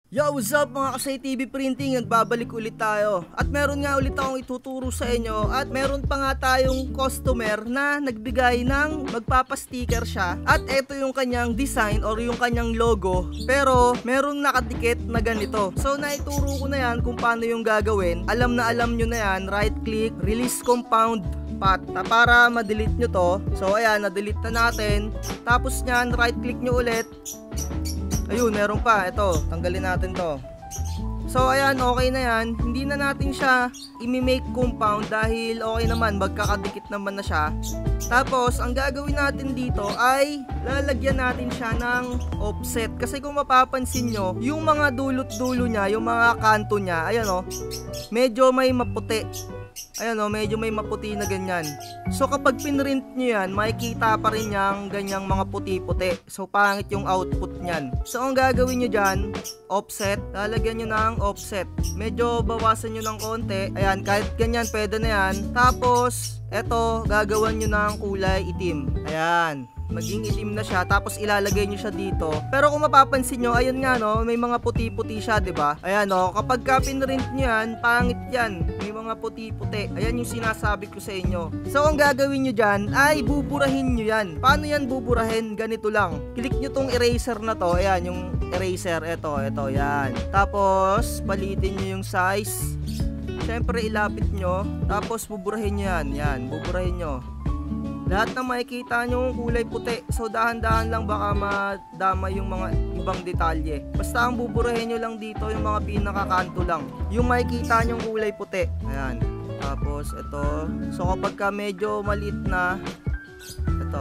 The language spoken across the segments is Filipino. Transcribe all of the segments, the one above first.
Yo, what's up mga Kasay TV Printing? Nagbabalik ulit tayo. At meron nga ulit akong ituturo sa inyo. At meron pa nga tayong customer na nagbigay ng magpapasticker siya. At ito yung kanyang design or yung kanyang logo. Pero merong nakadikit na ganito. So naituro ko na yan kung paano yung gagawin. Alam nyo na yan. Right click, release compound path para ma-delete nyo to. So ayan, na-delete na natin. Tapos nyan, right click nyo ulit. Ayun, meron pa. Ito, tanggalin natin to. So, ayan, okay na yan. Hindi na natin siya i-make compound dahil okay naman, magkakadikit naman na siya. Tapos, ang gagawin natin dito ay lalagyan natin siya ng offset. Kasi kung mapapansin nyo, yung mga dulot-dulo niya, yung mga kanto niya, ayan o, medyo may maputi. Ayan o, medyo may maputi na ganyan. So kapag pinrint nyo yan, makikita pa rin yung ganyang mga puti-puti. So pangit yung output nyan. So ang gagawin nyo dyan, offset. Lalagyan nyo ng offset. Medyo bawasan nyo ng konti. Ayan, kahit ganyan, pwede na yan. Tapos, eto, gagawan nyo ng kulay itim. Ayan. Maging itim na siya, tapos ilalagay nyo siya dito. Pero kung mapapansin nyo, ayun nga no, may mga puti-puti siya, 'di ba? Ayan no, kapag pinrint nyo yan, pangit yan. May mga puti-puti. Ayan yung sinasabi ko sa inyo. So ang gagawin nyo dyan ay buburahin nyo yan. Paano yan buburahin? Ganito lang. Click nyo tong eraser na to. Ayan yung eraser. Ito, yan. Tapos palitin nyo yung size. Siyempre ilapit nyo. Tapos buburahin nyo yan. Yan, buburahin nyo. Lahat na makikita nyo kulay puti. So dahan-dahan lang, baka madama yung mga ibang detalye. Basta ang buburahin nyo lang dito yung mga pinakakanto lang, yung makikita nyo kulay puti. Ayan. Tapos ito. So kapag ka medyo maliit na, ito.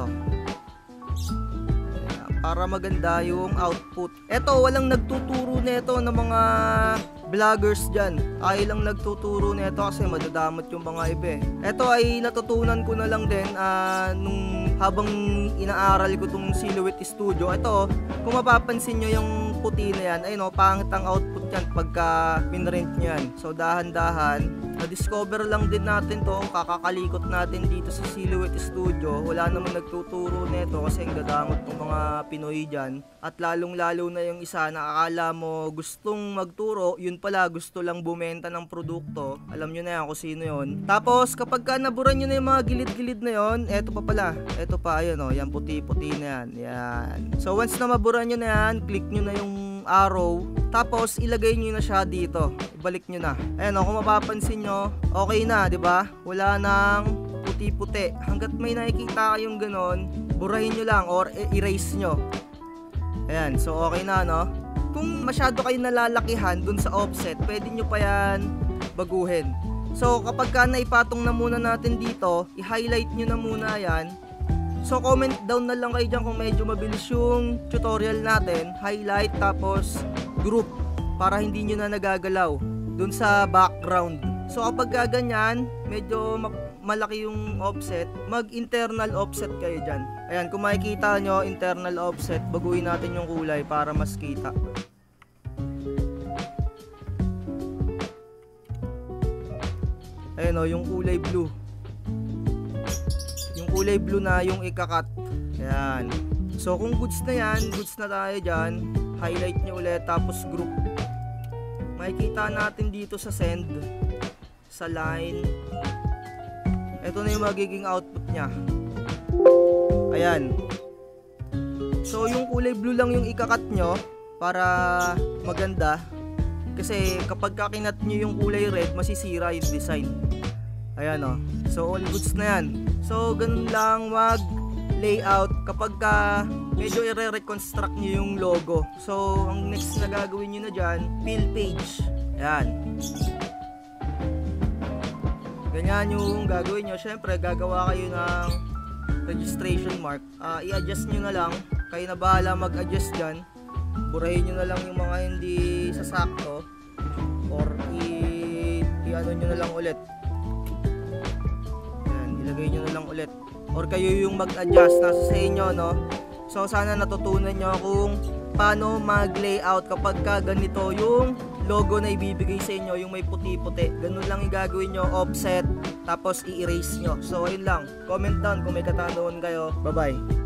Ayan, para maganda yung output. Ito, walang nagtuturo nito ng mga vloggers dyan. Ay lang nagtuturo nito kasi madadamot yung mga iba eh. Ito ay natutunan ko na lang din nung habang inaaral ko tong Silhouette Studio. Ito, kung mapapansin nyo yung puti na yan, ay no, pangit ang output yan pagka pinrint nyo yan. So dahan-dahan, na-discover lang din natin to, kakakalikot natin dito sa Silhouette Studio. Wala namang nagtuturo nito kasi ang dadamot ng mga Pinoy dyan. At lalong-lalo na yung isa na akala mo gustong magturo, yun pala gusto lang bumenta ng produkto. Alam nyo na yan kung sino yun. Tapos kapag ka naburan nyo na yung mga gilid-gilid na yun, eto pa pala. Eto pa, ayan o, yan puti-puti na yan. Yan. So once na maburan nyo na yan, click nyo na yung arrow. Tapos ilagay nyo na siya dito. Ibalik nyo na. Ayan o, kung mapapansin nyo, okay na, di ba? Wala nang puti-puti. Hanggat may nakikita kayong ganon, burahin nyo lang or erase nyo. Ayan, so okay na no. Kung masyado kayo nalalakihan dun sa offset, pwede nyo pa yan baguhin. So kapag ka naipatong na muna natin dito, i-highlight nyo na muna yan. So comment down na lang kayo dyan kung medyo mabilis yung tutorial natin. Highlight tapos group para hindi nyo na nagagalaw dun sa background. So kapag ganyan, medyo malaki yung offset, mag-internal offset kayo dyan. Ayan, kung makikita nyo, internal offset, baguhin natin yung kulay para mas kita. Ayan o, yung kulay blue. Yung kulay blue na yung ikakat. Ayan. So kung goods na yan, goods na tayo dyan, highlight nyo ulit, tapos group. Makikita natin dito sa send, sa line. Ito na yung magiging output nya. Ayan. So yung kulay blue lang yung ikakat nyo para maganda. Kasi kapag kakinat nyo yung kulay red, masisira yung design. Ayan o. So all goods na yan. So ganun lang mag layout kapag medyo i-reconstruct nyo yung logo. So ang next na gagawin nyo na dyan, fill page. Ayan. Ganyan yung gagawin nyo. Syempre gagawa kayo ng registration mark. I-adjust nyo na lang. Kayo na bahala mag-adjust dyan. Burahin nyo na lang yung mga hindi sasakto. Or i-ano nyo na lang ulit. Ayan, ilagay nyo na lang ulit. Or kayo yung mag-adjust. Nasa sa inyo, no? So sana natutunan nyo kung paano mag-layout kapag ganito yung logo na ibibigay sa inyo, yung may puti-puti. Ganun lang yung gagawin nyo, offset, tapos i-erase nyo. So ayun lang, comment down kung may katanungan kayo. Bye bye.